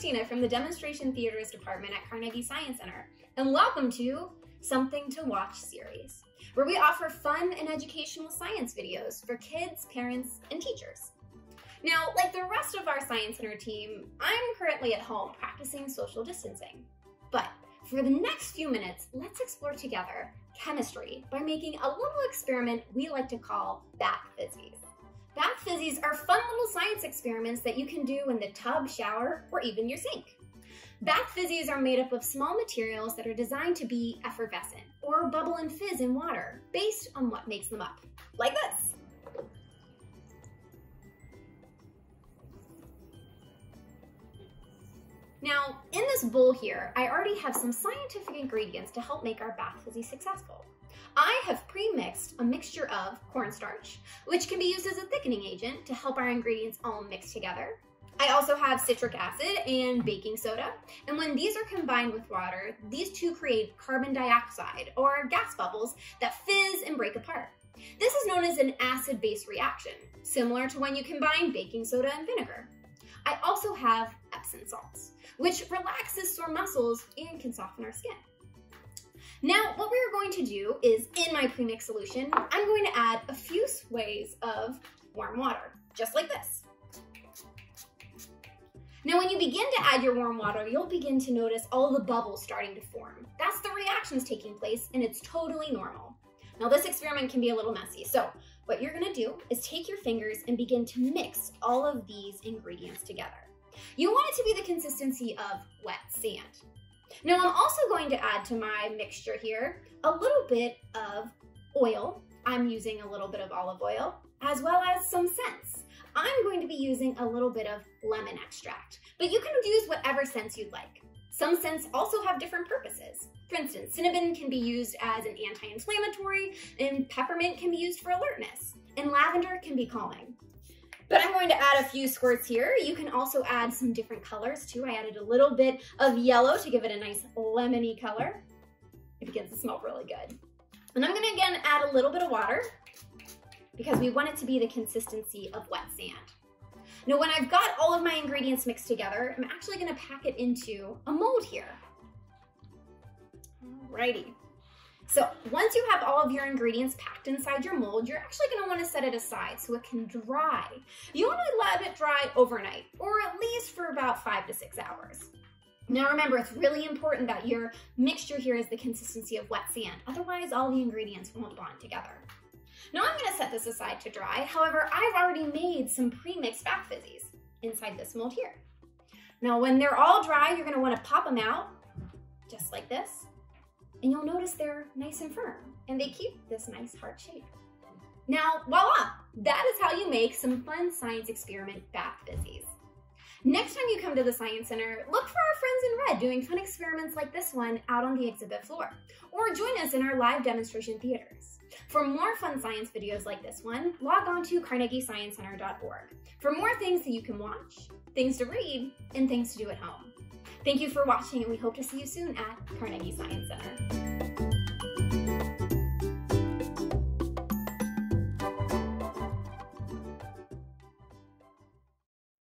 Christina from the Demonstration Theaters Department at Carnegie Science Center, and welcome to Something to Watch series, where we offer fun and educational science videos for kids, parents, and teachers. Now, like the rest of our Science Center team, I'm currently at home practicing social distancing. But for the next few minutes, let's explore together chemistry by making a little experiment we like to call Bath Fizzies. Bath Fizzies are fun little science experiments that you can do in the tub, shower, or even your sink. Bath Fizzies are made up of small materials that are designed to be effervescent or bubble and fizz in water based on what makes them up, like this. Now, in this bowl here, I already have some scientific ingredients to help make our Bath Fizzy successful. I have pre-mixed a mixture of cornstarch, which can be used as a thickening agent to help our ingredients all mix together. I also have citric acid and baking soda, and when these are combined with water, these two create carbon dioxide, or gas bubbles, that fizz and break apart. This is known as an acid-base reaction, similar to when you combine baking soda and vinegar. I also have epsom salts, which relaxes sore muscles and can soften our skin. Now, what we are going to do is, in my premix solution, I'm going to add a few sways of warm water, just like this. Now, when you begin to add your warm water, you'll begin to notice all the bubbles starting to form. That's the reactions taking place, and it's totally normal. Now, this experiment can be a little messy, so what you're gonna do is take your fingers and begin to mix all of these ingredients together. You want it to be the consistency of wet sand. Now, I'm also going to add to my mixture here a little bit of oil. I'm using a little bit of olive oil, as well as some scents. I'm going to be using a little bit of lemon extract, but you can use whatever scents you'd like. Some scents also have different purposes. For instance, cinnamon can be used as an anti-inflammatory, and peppermint can be used for alertness, and lavender can be calming. But I'm going to add a few squirts here. You can also add some different colors too. I added a little bit of yellow to give it a nice lemony color. It begins to smell really good. And I'm gonna again add a little bit of water because we want it to be the consistency of wet sand. Now, when I've got all of my ingredients mixed together, I'm actually gonna pack it into a mold here. Alrighty. So once you have all of your ingredients packed inside your mold, you're actually gonna wanna set it aside so it can dry. You wanna let it dry overnight, or at least for about 5 to 6 hours. Now remember, it's really important that your mixture here is the consistency of wet sand. Otherwise, all the ingredients won't bond together. Now I'm gonna set this aside to dry. However, I've already made some pre-mixed Bath Fizzies inside this mold here. Now when they're all dry, you're gonna wanna pop them out, just like this. And you'll notice they're nice and firm, and they keep this nice heart shape. Now, voila! That is how you make some fun science experiment Bath Fizzies. Next time you come to the Science Center, look for our friends in red doing fun experiments like this one out on the exhibit floor, or join us in our live demonstration theaters. For more fun science videos like this one, log on to carnegiesciencecenter.org for more things that you can watch, things to read, and things to do at home. Thank you for watching, and we hope to see you soon at Carnegie Science Center.